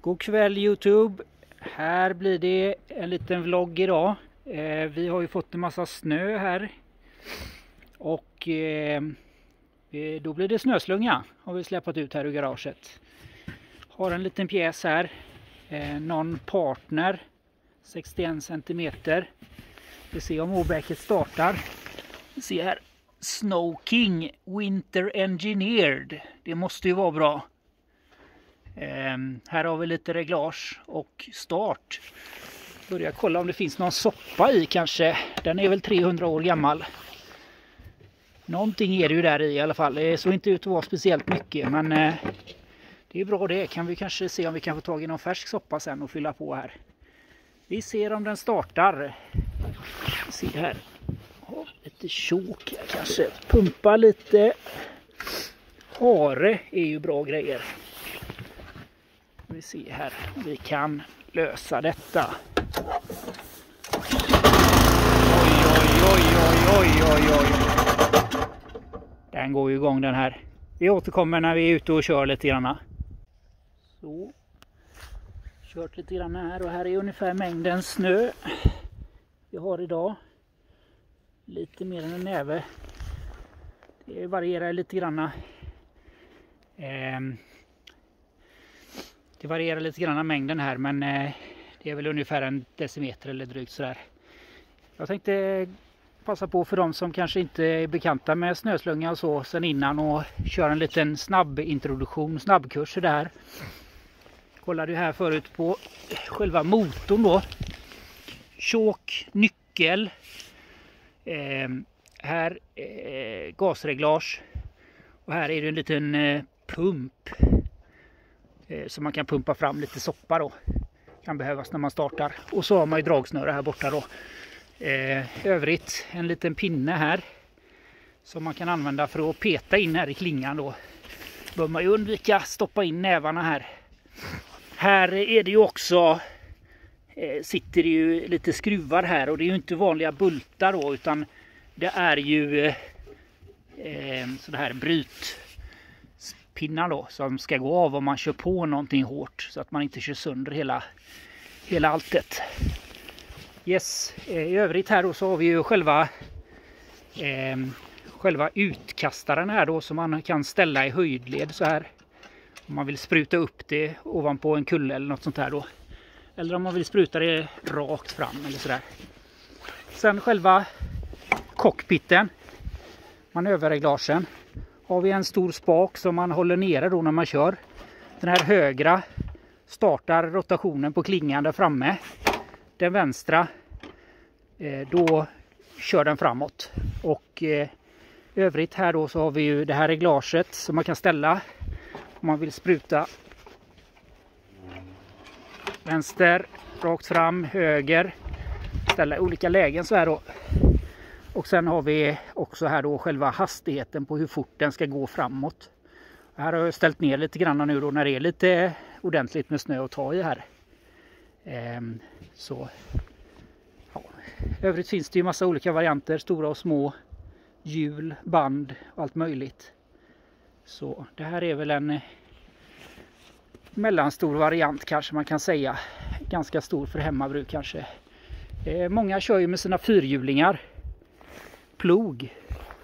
God kväll YouTube. Här blir det en liten vlogg idag. Vi har ju fått en massa snö här. Och då blir det snöslunga. Har vi släppt ut här i garaget. Har en liten pjäs här. Non Partner. 61 cm. Vi ser om åbäcket startar. Vi ser här. Snow King Winter Engineered. Det måste ju vara bra. Här har vi lite reglage och start. Börja kolla om det finns någon soppa i kanske. Den är väl 300 år gammal. Någonting är det ju där i alla fall. Det såg inte ut att vara speciellt mycket, men det är bra det. Kan vi kanske se om vi kan få tag i någon färsk soppa sen och fylla på här. Vi ser om den startar. Se här. Lite tjok här kanske. Pumpa lite. Hare är ju bra grejer. Vi ser här om vi kan lösa detta. Oj. Den går ju igång den här. Vi återkommer när vi är ute och kör lite grann. Så. Kört lite grann här och här är ungefär mängden snö vi har idag. Lite mer än en näve. Det varierar lite grann. Det varierar lite grann mängden här, men det är väl ungefär en decimeter eller drygt sådär. Jag tänkte passa på för de som kanske inte är bekanta med snöslunga och så sen innan och köra en liten snabbkurs där. Kollade ju här förut på själva motorn då. Tjåk, nyckel. Här gasreglage. Och här är det en liten pump. Så man kan pumpa fram lite soppa då. Kan behövas när man startar. Och så har man ju dragsnöre här borta då. Övrigt en liten pinne här. Som man kan använda för att peta in här i klingan då. Bör man ju undvika stoppa in nävarna här. Här är det ju också. Sitter det ju lite skruvar här. Och det är ju inte vanliga bultar då. Utan det är ju sådana här brytpinnar då. Som ska gå av om man kör på någonting hårt. Så att man inte kör sönder hela alltet. Yes, i övrigt här då så har vi ju själva utkastaren här då som man kan ställa i höjdled så här. Om man vill spruta upp det ovanpå en kulle eller något sånt här då. Eller om man vill spruta det rakt fram eller sådär. Sen själva cockpiten, manöverreglagen. Har vi en stor spak som man håller nere då när man kör. Den här högra startar rotationen på klingan där framme. Den vänstra då kör den framåt. Och övrigt här då så har vi ju det här reglaget som man kan ställa om man vill spruta vänster, rakt fram, höger. Ställa i olika lägen så här då. Och sen har vi också här då själva hastigheten på hur fort den ska gå framåt. Här har jag ställt ner lite grann nu då när det är lite ordentligt med snö att ta i här. Så ja. Övrigt finns det ju massa olika varianter, stora och små, hjul, band och allt möjligt. Så det här är väl en mellanstor variant kanske man kan säga. Ganska stor för hemmabruk kanske. Många kör ju med sina fyrhjulingar. Plog.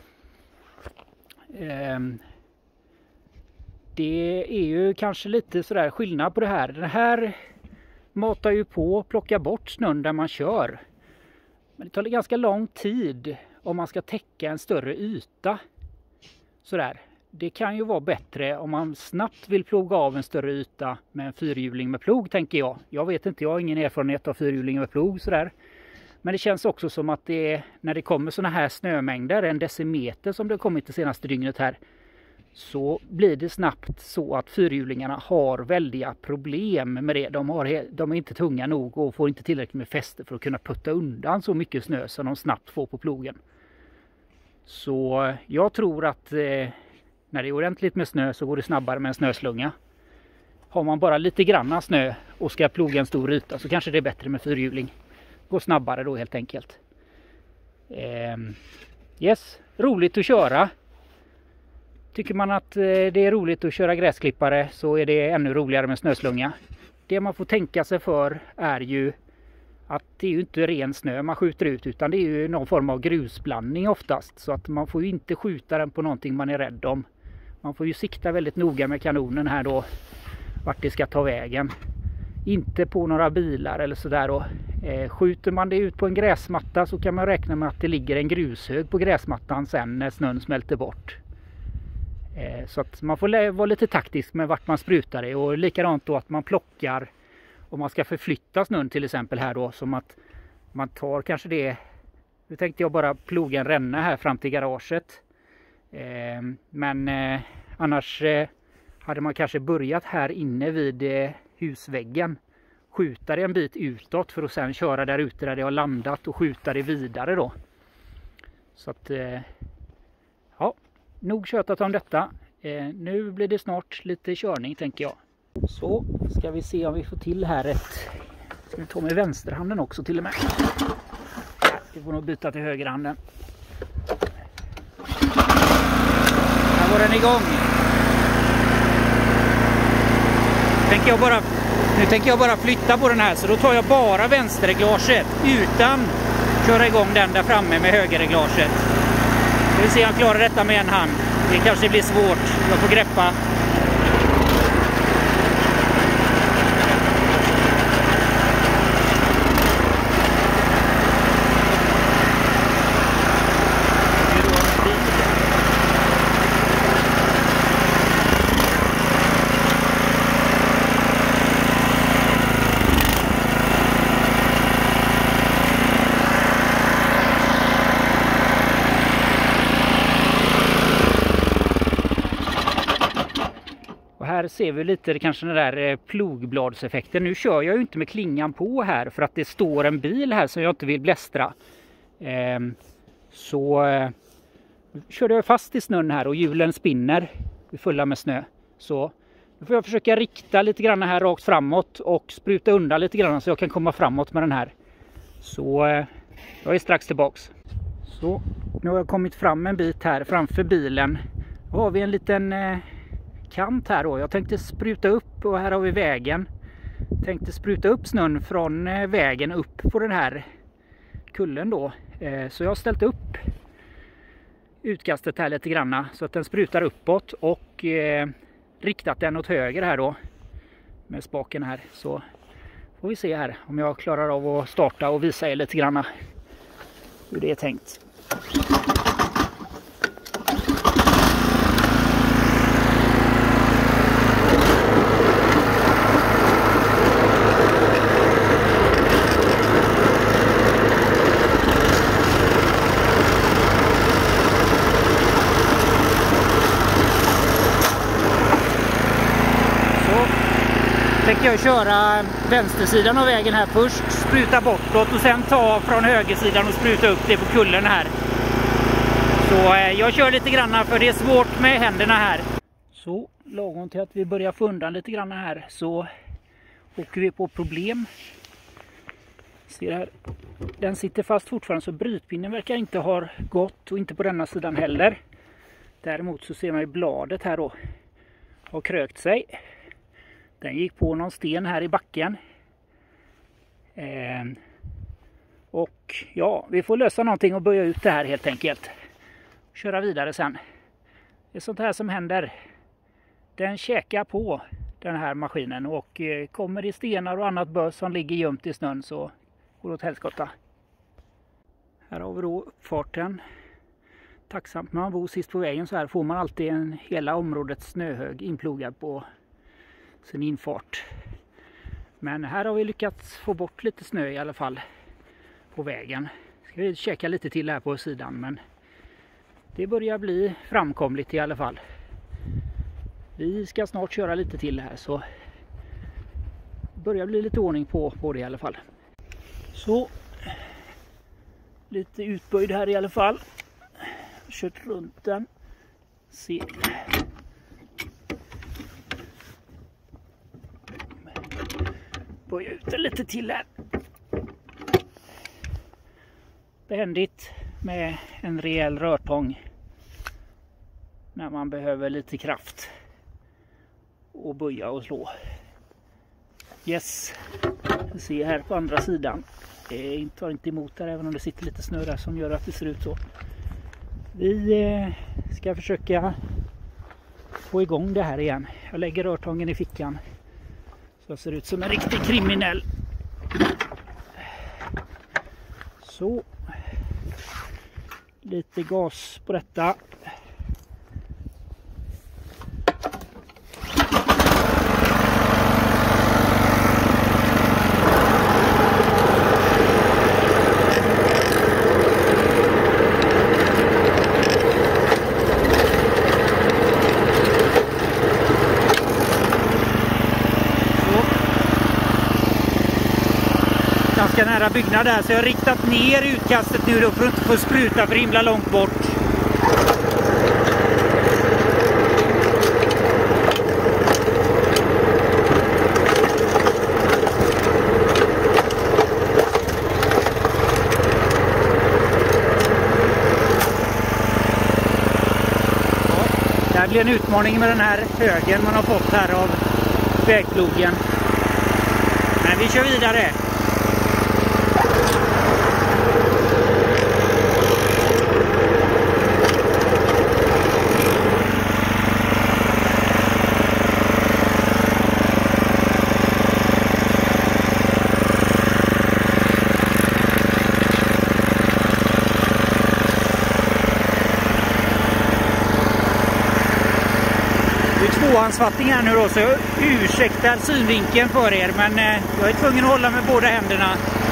Det är ju kanske lite sådär skillnad på det här. Den här matar ju på och plockar bort snön där man kör. Men det tar ganska lång tid om man ska täcka en större yta. Sådär. Det kan ju vara bättre om man snabbt vill ploga av en större yta med en fyrhjuling med plog, tänker jag. Jag vet inte, jag har ingen erfarenhet av fyrhjuling med plog sådär. Men det känns också som att det, när det kommer såna här snömängder, en decimeter som det har kommit det senaste dygnet här, så blir det snabbt så att fyrhjulingarna har väldiga problem med det. De är inte tunga nog och får inte tillräckligt med fäste för att kunna putta undan så mycket snö som de snabbt får på plogen. Så jag tror att när det är ordentligt med snö så går det snabbare med en snöslunga. Har man bara lite granna snö och ska ploga en stor yta så kanske det är bättre med fyrhjuling. Går snabbare då helt enkelt. Yes, roligt att köra. Tycker man att det är roligt att köra gräsklippare så är det ännu roligare med snöslunga. det man får tänka sig för är ju att det är ju inte ren snö man skjuter ut, utan det är ju någon form av grusblandning oftast. Så att man får ju inte skjuta den på någonting man är rädd om. Man får ju sikta väldigt noga med kanonen här då, vart det ska ta vägen. Inte på några bilar eller sådär då. Skjuter man det ut på en gräsmatta så kan man räkna med att det ligger en grushög på gräsmattan sen när snön smälter bort. Så att man får vara lite taktisk med vart man sprutar det, och likadant då att man plockar om man ska förflytta snön till exempel här då, som att man tar kanske det. Nu tänkte jag bara ploga en ränna här fram till garaget. Men annars hade man kanske börjat här inne vid husväggen. Skjuta det en bit utåt för att sen köra där ute där det har landat och skjuta det vidare då. Så att ja, nog tjötat om detta. Nu blir det snart lite körning tänker jag. Så ska vi se om vi får till här ett. Ska vi ta med vänsterhanden också till och med. Vi får nog byta till högerhanden. Här var den igång. Nu tänker jag bara flytta på den här, så då tar jag bara vänsterreglaget utan köra igång den där framme med högerreglaget. Vi får se om jag klarar detta med en hand. Det kanske blir svårt. Jag får greppa. Här ser vi lite kanske den där plogbladseffekten. Nu kör jag ju inte med klingan på här för att det står en bil här som jag inte vill blästra. Så körde jag fast i snön här och hjulen spinner fulla med snö. Så nu får jag försöka rikta lite grann här rakt framåt och spruta undan lite grann så jag kan komma framåt med den här. Så jag är strax tillbaks. Så nu har jag kommit fram en bit här framför bilen. Då har vi en liten kant här då. Jag tänkte spruta upp, och här har vi vägen. Tänkte spruta upp snön från vägen upp på den här kullen då. Så jag har ställt upp utkastet här lite granna så att den sprutar uppåt, och riktat den åt höger här då med spaken här. Så får vi se här om jag klarar av att starta och visa er lite granna hur det är tänkt. Tänker jag köra vänstersidan av vägen här först, spruta bortåt och sen ta från högersidan och spruta upp det på kullen här. Så jag kör lite granna för det är svårt med händerna här. Så lagom till att vi börjar få undan lite granna här så åker vi på problem. Ser här, den sitter fast fortfarande så brytpinnen verkar inte ha gått, och inte på denna sidan heller. Däremot så ser man ju bladet här då har krökt sig. Den gick på någon sten här i backen. Och ja, vi får lösa någonting och böja ut det här helt enkelt. Köra vidare sen. Det är sånt här som händer. Den käkar på den här maskinen, och kommer det stenar och annat bös som ligger gömt i snön så går det åt helskotta. Här har vi då uppfarten. Tacksamt när man bor sist på vägen så här får man alltid hela området snöhög inplogad på sin infart. Men här har vi lyckats få bort lite snö i alla fall på vägen. Ska vi käka lite till här på sidan, men det börjar bli framkomligt i alla fall. Vi ska snart köra lite till här så börjar bli lite ordning på det i alla fall. Så lite utböjd här i alla fall. Kört runt den. Se. Böja ut den lite till här. Behändigt med en rejäl rörtång när man behöver lite kraft och böja och slå. Yes, vi ser här på andra sidan. Det tar inte emot där även om det sitter lite snö där som gör att det ser ut så. Vi ska försöka få igång det här igen. Jag lägger rörtången i fickan så jag ser ut som en riktig kriminell. Så. Lite gas på detta. Ganska nära byggnad där, så jag har riktat ner utkastet nu då för att inte få spruta för himla långt bort. Det här blir en utmaning med den här högen man har fått här av vägplogen. Men vi kör vidare. Tvåhandsfattning här nu då, så jag ursäktar synvinkeln för er, men jag är tvungen att hålla med båda händerna.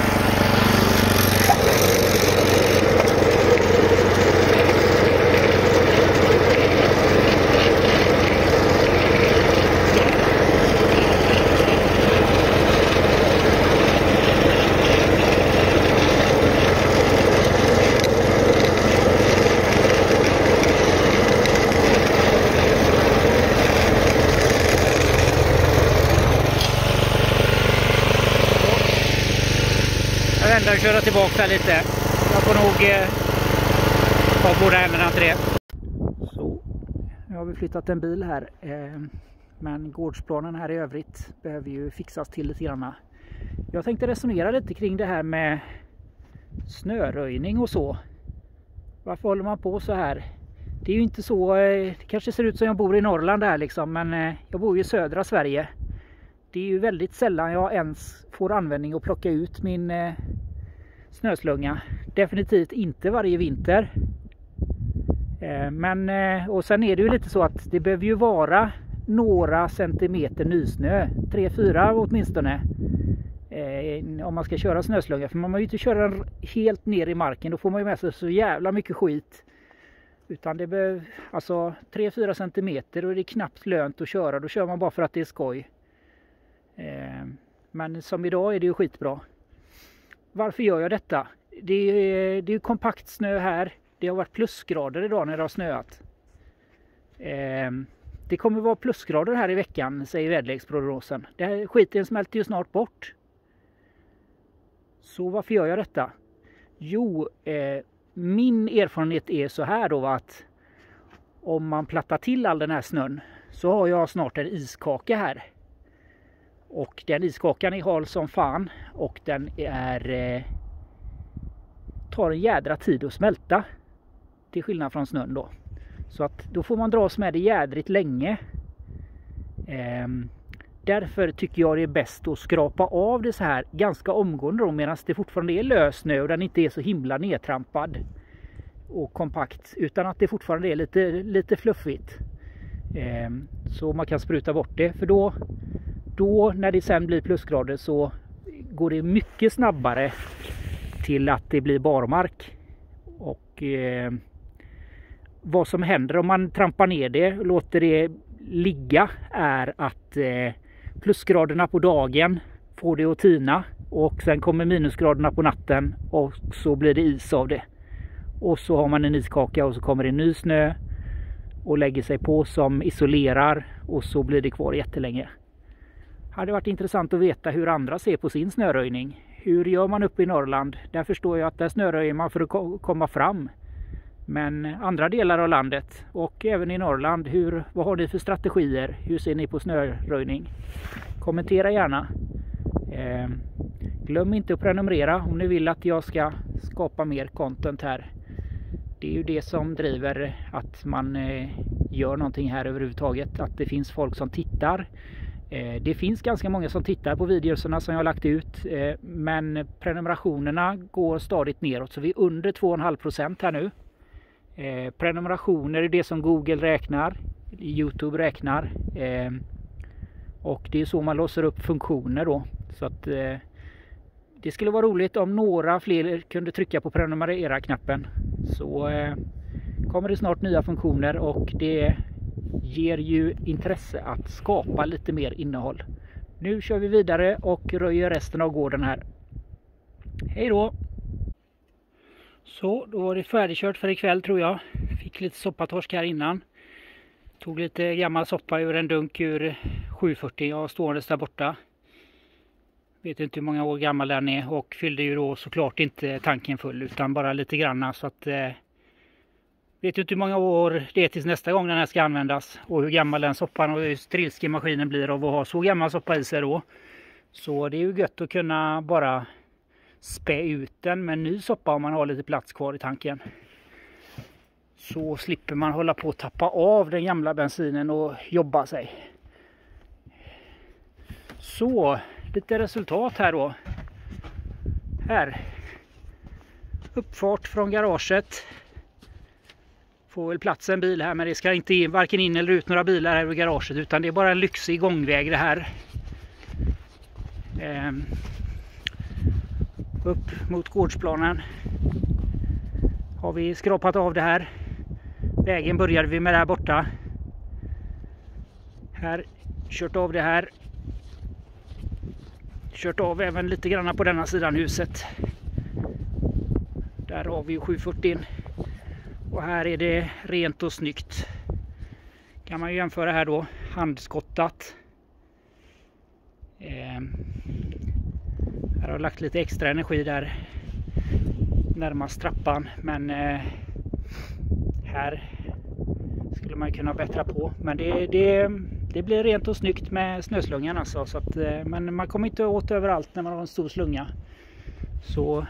Och köra tillbaka här lite. Jag får nog ta båda händerna till det. Så, nu har vi flyttat en bil här. Men gårdsplanen här i övrigt behöver ju fixas till lite grann. Jag tänkte resonera lite kring det här med snöröjning och så. Varför håller man på så här? Det är ju inte så, det kanske ser ut som jag bor i Norrland här liksom, men jag bor ju i södra Sverige. Det är ju väldigt sällan jag ens får användning att plocka ut min snöslunga. Definitivt inte varje vinter. Men och sen är det ju lite så att det behöver ju vara några centimeter nysnö. 3-4 åtminstone. Om man ska köra snöslunga. För man måste ju inte köra den helt ner i marken. Då får man ju med sig så jävla mycket skit. Utan det behöver alltså 3-4 centimeter, och det är knappt lönt att köra. Då kör man bara för att det är skoj. Men som idag är det ju skitbra. Varför gör jag detta? Det är ju kompakt snö här. Det har varit plusgrader idag när det har snöat. Det kommer vara plusgrader här i veckan, säger väderleksprognosen. Skiten smälter ju snart bort. Så varför gör jag detta? Jo, min erfarenhet är så här då, att om man plattar till all den här snön så har jag snart en iskaka här. Och den iskakan är hal som fan, och den tar en jädra tid att smälta. Till skillnad från snön då. Så att då får man dras med det jädrigt länge. Därför tycker jag det är bäst att skrapa av det så här ganska omgående då, medan det fortfarande är lös snö och den inte är så himla nedtrampad och kompakt, utan att det fortfarande är lite fluffigt. Så man kan spruta bort det, för då när det sen blir plusgrader så går det mycket snabbare till att det blir barmark. Och vad som händer om man trampar ner det och låter det ligga är att plusgraderna på dagen får det att tina, och sen kommer minusgraderna på natten och så blir det is av det. Och så har man en iskaka och så kommer det ny snö och lägger sig på som isolerar, och så blir det kvar jättelänge. Hade varit intressant att veta hur andra ser på sin snöröjning. Hur gör man uppe i Norrland? Där förstår jag att där snöröjer man för att komma fram. Men andra delar av landet och även i Norrland, vad har ni för strategier? Hur ser ni på snöröjning? Kommentera gärna. Glöm inte att prenumerera om ni vill att jag ska skapa mer content här. Det är ju det som driver att man gör någonting här överhuvudtaget. Att det finns folk som tittar. Det finns ganska många som tittar på videorna som jag har lagt ut. Men prenumerationerna går stadigt neråt. Så vi är under 2,5% här nu. Prenumerationer är det som Google räknar. YouTube räknar. Och det är så man låser upp funktioner då. Så att det skulle vara roligt om några fler kunde trycka på prenumerera-knappen. Så kommer det snart nya funktioner och det ger ju intresse att skapa lite mer innehåll. Nu kör vi vidare och röjer resten av gården här. Hej då! Så, då var det färdigkört för ikväll tror jag. Fick lite soppatorsk här innan. Tog lite gammal soppa ur en dunk ur 740 jag stående där borta. Vet inte hur många år gammal den är och fyllde ju då såklart inte tanken full utan bara lite granna så att vet inte hur många år det är tills nästa gång den här ska användas och hur gammal den soppan och hur strilskig maskinen blir av att ha så gammal soppa i sig då. Så det är ju gött att kunna bara spä ut den med en ny soppa om man har lite plats kvar i tanken. Så slipper man hålla på att tappa av den gamla bensinen och jobba sig. Så, lite resultat här då. Här. Uppfart från garaget. Får väl plats en bil här men det ska inte varken in eller ut några bilar här i garaget utan det är bara en lyxig gångväg det här. Upp mot gårdsplanen. Har vi skrapat av det här. Vägen började vi med där borta. Här, kört av det här. Kört av även lite grann på denna sidan huset. Där har vi 740. Och här är det rent och snyggt. Kan man ju jämföra här då. Handskottat. Här har jag lagt lite extra energi där. Närmast trappan. Men här skulle man kunna bättra på. Men det blir rent och snyggt med snöslungan alltså. Så att, men man kommer inte åt överallt när man har en stor slunga. Så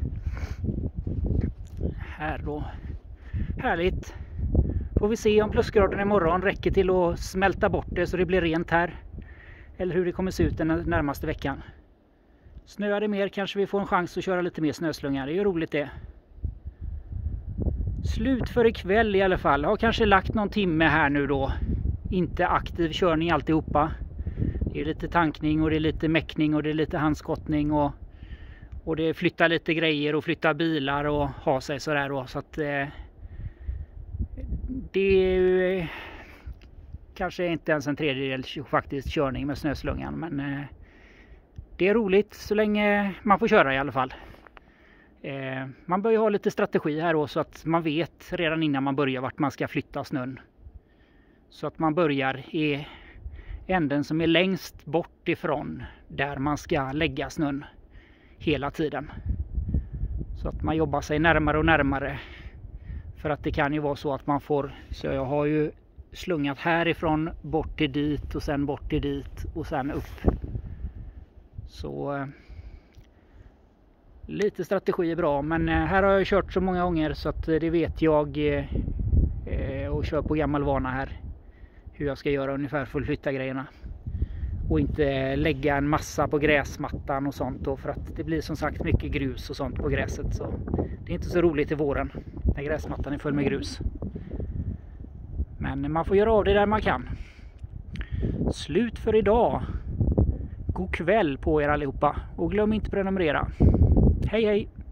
här då. Härligt. Får vi se om plusgraden imorgon räcker till att smälta bort det så det blir rent här. Eller hur det kommer se ut den närmaste veckan. Snöar det mer kanske vi får en chans att köra lite mer snöslungar. Det är ju roligt det. Slut för ikväll i alla fall. Jag har kanske lagt någon timme här nu då. Inte aktiv körning alltihopa. Det är lite tankning och det är lite mäckning och det är lite handskottning och det flyttar lite grejer och flyttar bilar och ha sig sådär då. Så att det är ju kanske inte ens en tredjedel faktiskt körning med snöslungan. Men det är roligt så länge man får köra i alla fall. Man bör ju ha lite strategi här då så att man vet redan innan man börjar vart man ska flytta snön. Så att man börjar i änden som är längst bort ifrån där man ska lägga snön hela tiden. Så att man jobbar sig närmare och närmare. För att det kan ju vara så att man får, så jag har ju slungat härifrån bort till dit och sen bort till dit och sen upp. Så lite strategi är bra, men här har jag kört så många gånger så att det vet jag och kör på gammal vana här. Hur jag ska göra ungefär för att flytta grejerna. Och inte lägga en massa på gräsmattan och sånt då, för att det blir som sagt mycket grus och sånt på gräset. Så det är inte så roligt i våren när gräsmattan är full med grus. Men man får göra av det där man kan. Slut för idag. God kväll på er allihopa och glöm inte prenumerera. Hej hej!